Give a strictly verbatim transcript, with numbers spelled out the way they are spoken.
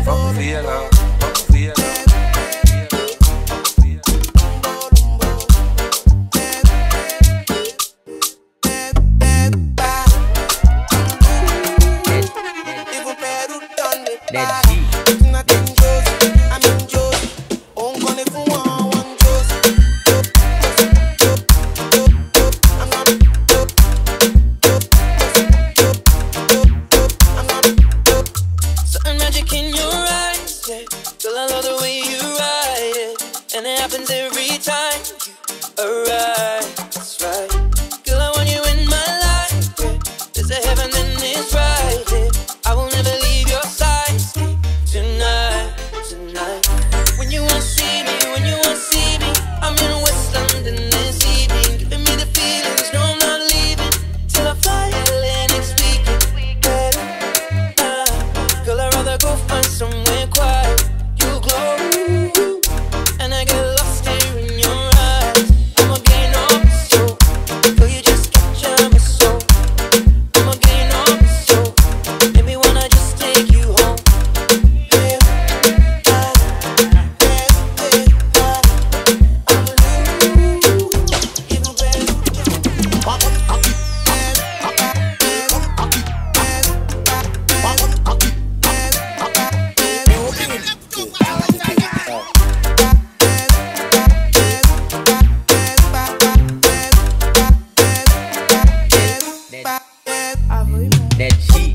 Rockefeller, Rockefeller. That G. Certain magic in your eyes, yeah. Girl, I love the way you ride it, and it happens every time you arrive. That's right. Girl, I want you in my life, yeah. There's a heaven and it's right here. I will never leave your side. Stay tonight, tonight. When you wanna see me, when you wanna see me, I'm in West London this evening, giving me the feelings. No, I'm not leaving till I fly L A next weekend. Uh, girl, I'd rather go find somewhere quiet. You glow, and I get lost here in your eyes. I'ma gain all my soul, girl, you just capture my soul. I'ma gain all my soul, maybe wanna just take you home. Yeah, I, yeah, yeah, I, I'm loose, even better. That G.